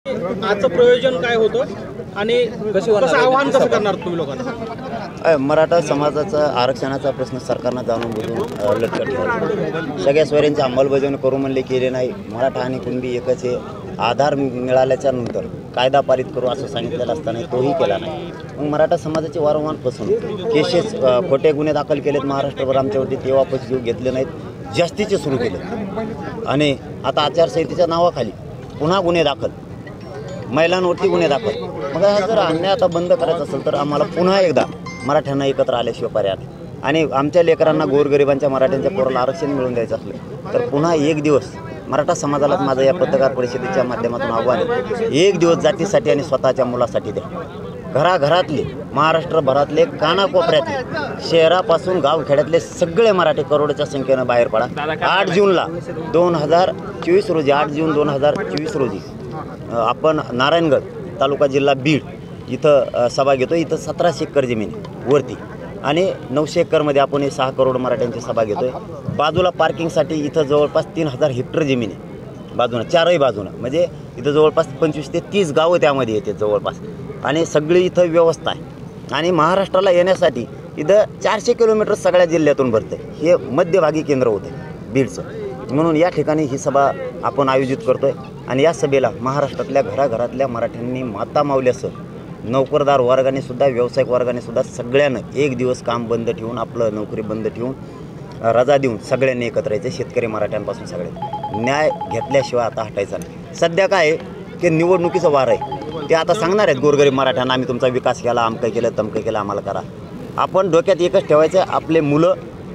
आजचं प्रयोजन काय होतं आणि कसं आव्हान कसं करणार तुम्ही लोकांना? मराठा समाजाचा आरक्षणाचा प्रश्न सरकारनं जाणून बुजून लटकत ठेवला. सगळ्या सोयऱ्यांची अंमलबजावणी करू म्हणले केले नाही. मराठा आणि कुणबी एकच आहे. आधार मिळाल्याच्या नंतर कायदा पारित करू असं सांगितलेलं असताना तोही केला नाही. मग मराठा समाजाची वारंवार फसवणूक केसेस खोटे गुन्हे दाखल केलेत महाराष्ट्रभर आमच्यावरती, तेव्हा पैसे घेतले नाहीत, जास्तीचे सुरू केले. आणि आता आचारसंहितेच्या नावाखाली पुन्हा गुन्हे दाखल, महिलांवरती गुन्हे दाखल. मग हा जर अन्याय आता बंद करायचा असेल तर आम्हाला पुन्हा एकदा मराठ्यांना एकत्र आल्याशिवाय पर्याय नाही. आणि आमच्या लेकरांना गोरगरिबांच्या मराठ्यांच्या पोराला आरक्षण मिळवून द्यायचं असलं तर पुन्हा एक दिवस मराठा समाजालाच माझं या पत्रकार परिषदेच्या माध्यमातून आव्हान आहे, एक दिवस जातीसाठी आणि स्वतःच्या मुलासाठी द्या. घराघरातले महाराष्ट्रभरातले कानाकोपऱ्यातले शहरापासून गावखेड्यातले सगळे मराठी करोडच्या संख्येनं बाहेर पडा. 8 जूनला 2024 रोजी 8 जून 2024 रोजी आपण नारायणगड तालुका जिल्हा बीड इथं सभा घेतो. इथं 1700 एकर जमीन वरती आणि 900 एकरमध्ये आपण 6 करोड मराठ्यांची सभा घेतो आहे. बाजूला पार्किंगसाठी इथं जवळपास 3000 हेक्टर जमीन आहे बाजूनं, चारही बाजूनं. म्हणजे इथं जवळपास 25 ते 30 गावं त्यामध्ये येते जवळपास. आणि सगळी इथं व्यवस्था आहे. आणि महाराष्ट्राला येण्यासाठी इथं 400 किलोमीटर सगळ्या जिल्ह्यातून भरतं. हे मध्यभागी केंद्र होतं बीडचं. म्हणून या ठिकाणी ही सभा आपण आयोजित करतो आहे. आणि या सभेला महाराष्ट्रातल्या घराघरातल्या मराठ्यांनी माता मावल्यासह नोकरदार वर्गाने सुद्धा, व्यावसायिक वर्गाने सुद्धा सगळ्यांना एक दिवस काम बंद ठेवून, आपलं नोकरी बंद ठेवून, रजा देऊन सगळ्यांनी एकत्र यायचे. शेतकरी मराठ्यांपासून सगळे न्याय घेतल्याशिवाय आता हटायचा नाही. सध्या काय आहे की निवडणुकीचं वार आहे. ते आता सांगणार आहेत गोरगरीब मराठ्यांना आम्ही तुमचा विकास केला, अमकं केलं, तमकं केलं, आम्हाला करा. आपण डोक्यात एकच ठेवायचं, आपले मुलं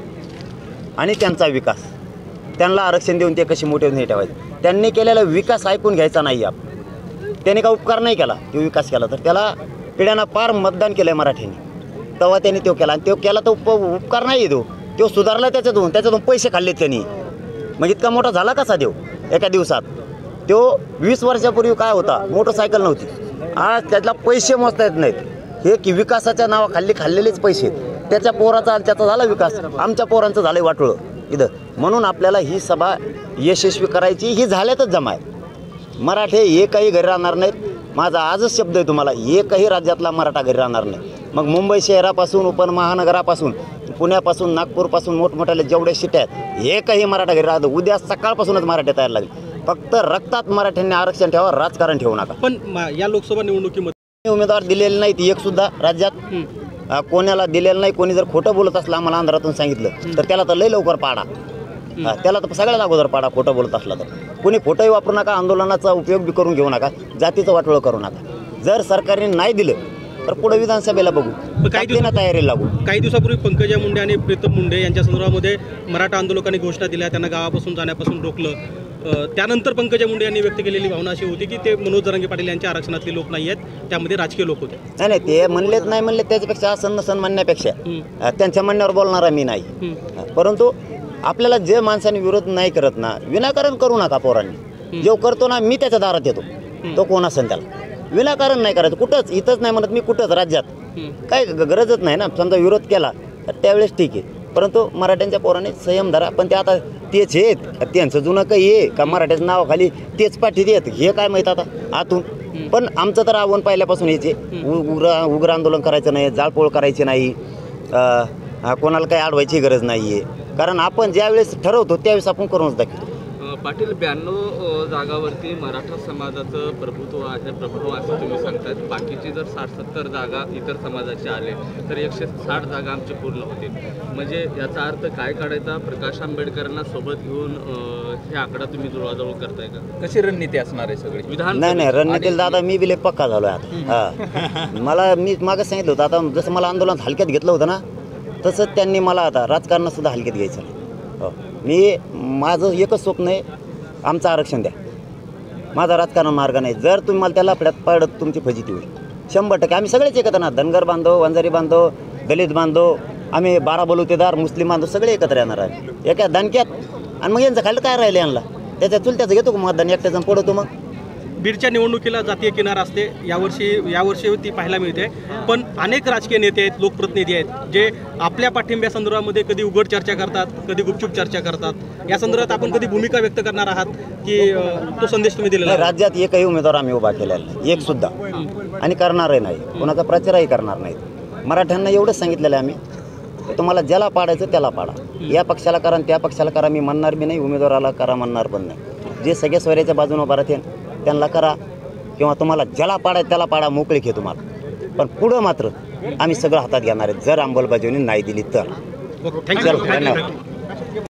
आणि त्यांचा विकास, त्यांना आरक्षण देऊन ते कशी मोठे नाही ठेवायचे. त्यांनी केलेला विकास ऐकून घ्यायचा नाही. त्याने का उपकार नाही केला, तो विकास केला तर त्याला पिढ्यांना पार मतदान केलं आहे मराठ्यांनी, तेव्हा त्यांनी तो केला. आणि तो केला तर उपकार नाही तो सुधारला त्याच्यातून पैसे खाल्लेत त्यांनी. म्हणजे इतका मोठा झाला कसा देव एका दिवसात? तो 20 वर्षापूर्वी काय होता, मोटरसायकल नव्हती, आज त्यातला पैसे मोजता येत नाहीत. हे की विकासाच्या नावाखाली खाल्लेलेच पैसे आहेत. त्याच्या पोराचा त्याचा झाला विकास, आमच्या पोरांचं झालं वाटोळं इथं. म्हणून आपल्याला ही सभा यशस्वी करायची, ही झाल्यातच जमा आहे. मराठे एकही घरी राहणार नाहीत. माझा आजच शब्द आहे तुम्हाला, एकही राज्यातला मराठा घरी राहणार नाही. मग मुंबई शहरापासून, उपमहानगरापासून, पुण्यापासून, नागपूरपासून मोठमोठ्याला जेवढे शिट्या आहेत, एकही मराठा घरी राहतो. उद्या सकाळपासूनच मराठे तयार लागले. फक्त रक्तात मराठ्यांनी आरक्षण ठेवा, राजकारण ठेवू नका. पण या लोकसभा निवडणुकीमध्ये उमेदवार दिलेले नाहीत एक सुद्धा राज्यात. कोणाला दिलेलं नाही. कोणी जर खोटं बोलत असलं आम्हाला आंध्रातून सांगितलं तर त्याला तर लई लवकर पाडा. त्याला तर सगळ्यात अगोदर पाडा खोटं बोलत असला तर. कोणी खोटंही वापरू नका, आंदोलनाचा उपयोग बी करून घेऊ नका, जातीचं वाटोळं करू नका. जर सरकारने नाही दिलं तर पुढे विधानसभेला बघू, तयारी लागू. काही दिवसापूर्वी पंकजा मुंडे आणि प्रीतम मुंडे यांच्या संदर्भामध्ये मराठा आंदोलकांनी घोषणा दिल्या, त्यांना गावापासून जाण्यापासून रोखलं. त्यानंतर पंकजा मुंडे यांनी व्यक्त केलेली भावना अशी होती की ते मनोज जरांगे पाटील यांच्या आरक्षणातले लोक नाही आहेत, त्यामध्ये राजकीय लोक होते. नाही ते म्हणलेत नाही म्हणले, त्याच्यापेक्षा सण म्हणण्यापेक्षा त्यांच्या म्हणण्यावर बोलणारा मी नाही. परंतु आपल्याला जे माणसाने विरोध नाही करत ना, विनाकारण करू नका. पोरांनी जो करतो ना, मी त्याच्या दारात येतो, तो कोण असेल त्याला. विनाकारण नाही करायचं. कुठंच इथंच नाही म्हणत मी, कुठंच राज्यात काय गरजच नाही ना. समजा विरोध केला तर त्यावेळेस ठीक आहे. परंतु मराठ्यांच्या पोराने संयम धरा. पण ते आता तेच आहेत, त्यांचं जुनं काही आहे का मराठ्याचं नावाखाली तेच पाठीत येत, हे काय माहीत आता आतून. पण आमचं तर आव्हान पहिल्यापासून यायचे, उग्र आंदोलन करायचं नाही, जाळपोळ करायची नाही, कोणाला काही अडवायची गरज नाही आहे. कारण आपण ज्यावेळेस ठरवतो त्यावेळेस आपण करूनच दाखवतो. पाटील, 92 जागावरती मराठा समाजाचं प्रभुत्व असं तुम्ही सांगतात. बाकीची जर 60-70 जागा इतर समाजाचे आले तर 160 जागा आमची पूर्ण होतील. म्हणजे याचा अर्थ काय काढायचा? प्रकाश आंबेडकरांना सोबत घेऊन हे आकडा तुम्ही जुळवाजुळव करताय का? कशी रणनीती असणार आहे सगळी विधान? नाही रणनीतीला दादा मी बी पक्का झालो आता. मला मी मागं सांगितलं होतं, आता जसं मला आंदोलन हलक्यात घेतलं होतं ना, तसंच त्यांनी मला आता राजकारणात सुद्धा हलक्यात घ्यायचं नाही. मी माझं एकच स्वप्न आहे, आमचं आरक्षण द्या. माझा राजकारण मार्ग नाही. जर तुम्ही मला त्याला लफड्यात पडत तुमची फजिती होईल 100%. आम्ही सगळेच एकत्र ना, धनगर बांधव, वंजारी बांधव, दलित बांधव, आम्ही 12 बलुतेदार, मुस्लिम बांधव सगळे एकत्र येणार आहे एका दणक्यात. आणि मग यांचं खाल्लं काय राहिलं यांना, त्याच्या चुलत्याचं घेतो का मतदान, एकट्याचं पडवतो. मग बीडच्या निवडणुकीला जातीय किनार असते, यावर्षी ती पाहायला मिळते. पण अनेक राजकीय नेते आहेत, लोकप्रतिनिधी आहेत जे आपल्या पाठिंब्यासंदर्भामध्ये कधी उघड चर्चा करतात, कधी गुपचूप चर्चा करतात. या संदर्भात आपण कधी भूमिका व्यक्त करणार आहात की तो संदेश तुम्ही दिलेला नाही, आहे? राज्यात एकही उमेदवार आम्ही उभा केलेला नाही, एक सुद्धा, आणि करणारही नाही, कोणाचा प्रचारही करणार नाहीत. मराठ्यांना एवढंच सांगितलेलं आहे आम्ही, की तुम्हाला ज्याला पाडायचं त्याला पाडा, या पक्षाला करा आणि त्या पक्षाला करा. मी म्हणणार बी नाही, उमेदवाराला करा म्हणणार पण नाही. जे सगळ्या स्वैराच्या बाजूने उभा राहतील त्यांना करा, किंवा तुम्हाला ज्याला पाडायचं त्याला पाडा, मोकळी घे तुम्हाला. पण पुढं मात्र आम्ही सगळं हातात घेणार आहेत, जर अंमलबजावणी नाही दिली तर. थँक्यू. धन्यवाद.